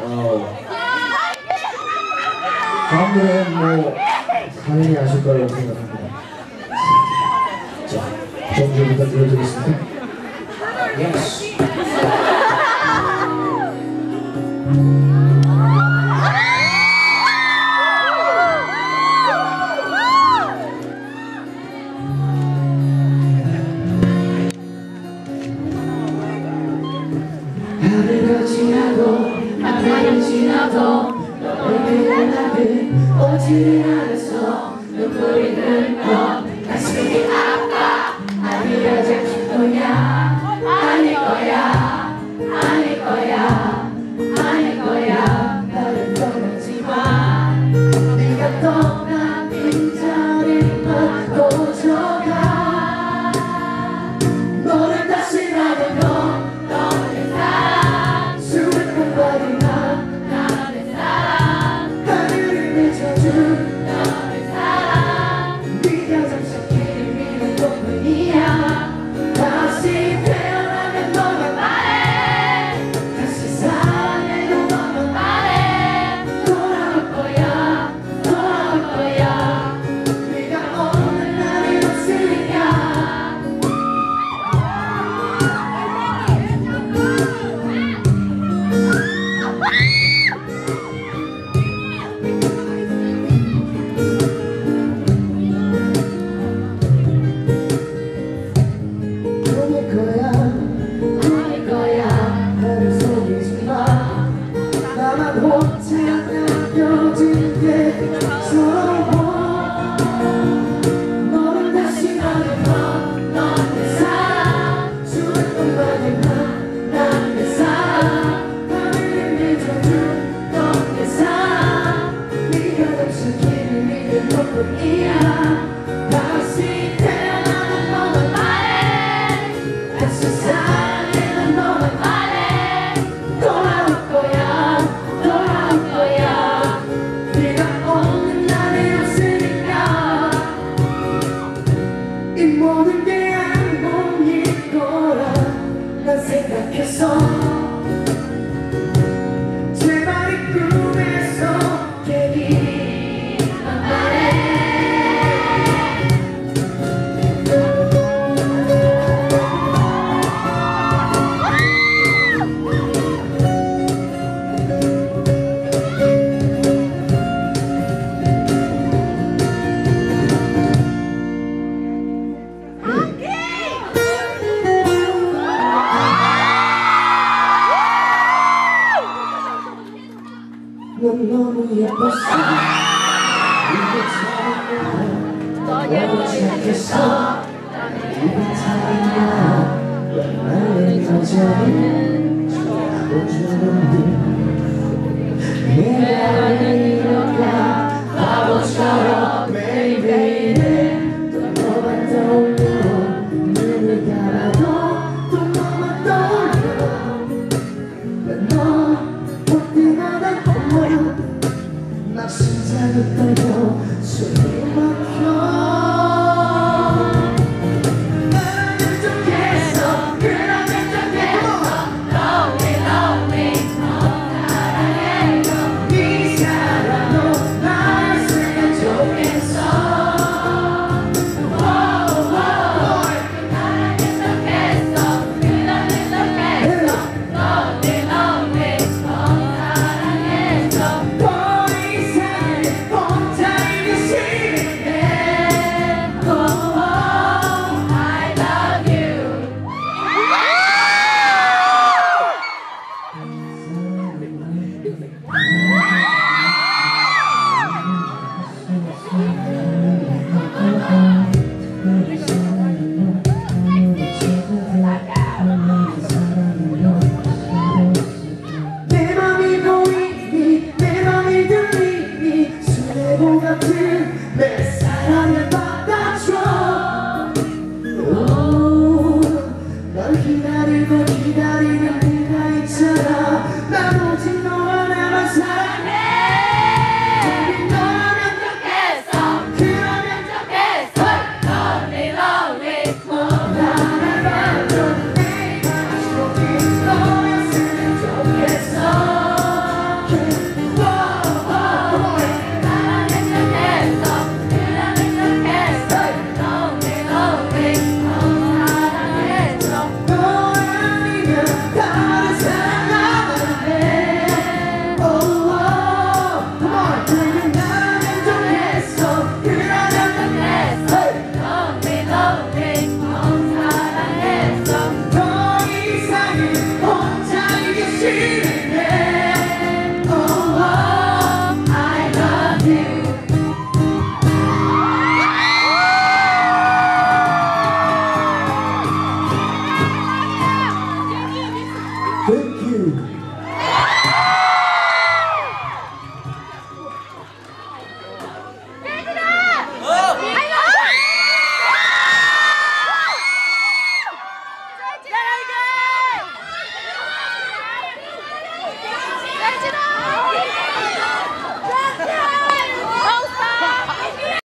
다음 노래는 뭐 당연히 아실 거라고 생각합니다. 자, 정주부터 들려드리겠습니다. Yes. 하늘을 지나도 너의 연락은 오지를 않았어. 눈물이 흘러 가슴이 아파. 아니야 잠시 거야. 아닐 거야. 아닐 거야. 아닐 거야. 나를 떠나지 마. 네가 떠난 빈자리만 고쳐가. 너를 다시 나도 너의 사랑 수백번 버리나 나의 사랑 하늘을 맺어준 너의 사랑 네가 잠시 길을 미는 것뿐이야. 다시 태어나면 너만 말해. 다시 사랑해도 너만 말해. 돌아올 거야. 돌아올 거야. 네가 없는 날이 없으니까. 아닐 거야. 나를 속이지 마. 나만 혼자 남겨진 게 서러워. 너는 다시 나를 너의 사랑 수백번 받으면 나의 사랑 하늘을 맺어준 너의 사랑 네가 잠시 길을 잃은 것뿐이야. 다시 태어나는 너만 말해. 다시 사랑해는 너만 말해. 돌아올 거야. 돌아올 거야. 네가 없는 날이 없으니까. 이 모든 게 악몽일 거라 난 생각했어. 제발 이 꿈에서 깨기만 바래. 넌 너무 예뻤어. 너무 착했어. 이게 다이야. 나의 여자는 바보처럼 내가 이럴까. 바보처럼 매일매일은 또 너만 떠올려. 눈을 감아도 또 너만 떠올려. 너 볼 때마다 나 심장이 떨려. 숨이 막혀. 나는 좋겠어. 그러면 좋겠어. Lonely lonely 너 사랑해요. 네 사랑으로 날 쓰면 좋겠어. 나는 좋겠어. 그러면 좋겠어. Lonely lonely 너 사랑해요. 더 이상 혼자인 지내 oh, I love you Thank you. 잘 지내!